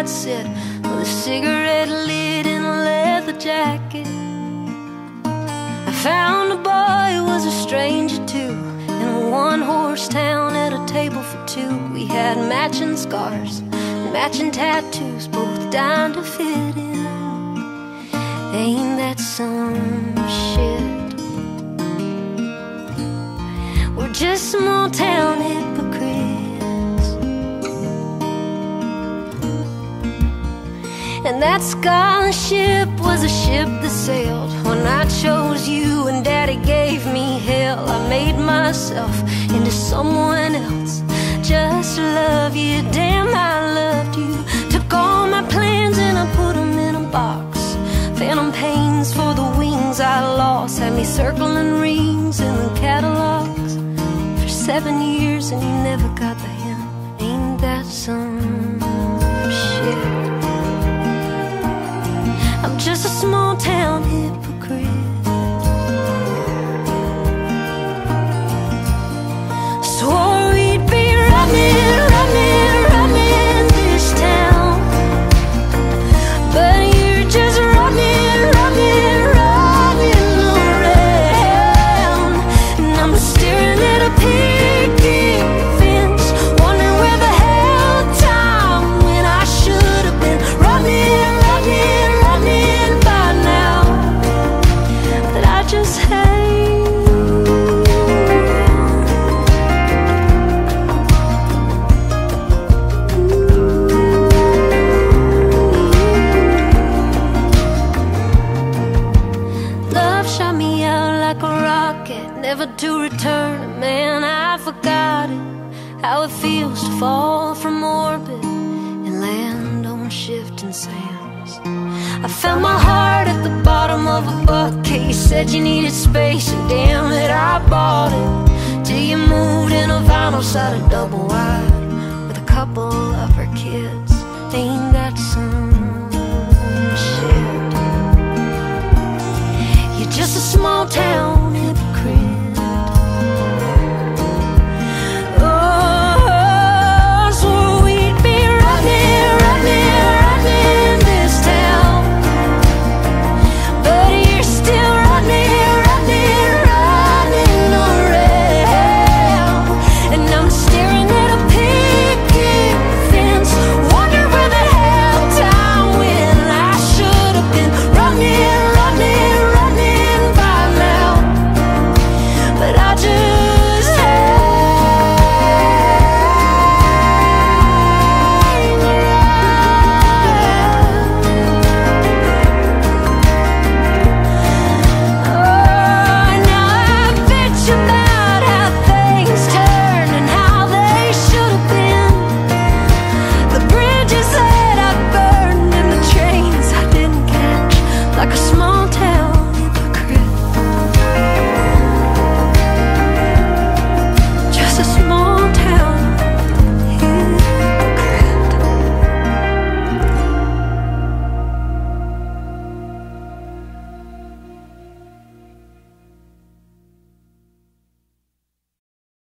sit with a cigarette lit in a leather jacket. I found a boy who was a stranger too, in a one-horse town at a table for two. We had matching scars, matching tattoos, both dying to fit in. Ain't that some shit? We're just small town hypocrites. And that scholarship was a ship that sailed when I chose you and Daddy gave me hell. I made myself into someone else just to love you. Damn, I loved you. Took all my plans and I put them in a box. Phantom pains for the wings I lost had me circling rings in the catalogs for 7 years, and you never got the hint. Ain't that some shit? I'm just a small town hypocrite. Swore we'd be running, running, running this town, but you're just running, running, running around. And I'm staring at a picket fence, wondering where the hell time when I should have been running, running, running by now. But I just hate. Love shot me out like a rocket, never to return. And man, I forgot it, how it feels to fall from orbit and land on shifting sands. I found my heart at the bottom of a bucket. You said you needed space, and damn it, I bought it. Till you moved in a vinyl-sided double wide with a couple of her kids. Ain't that some shit? You're just a small town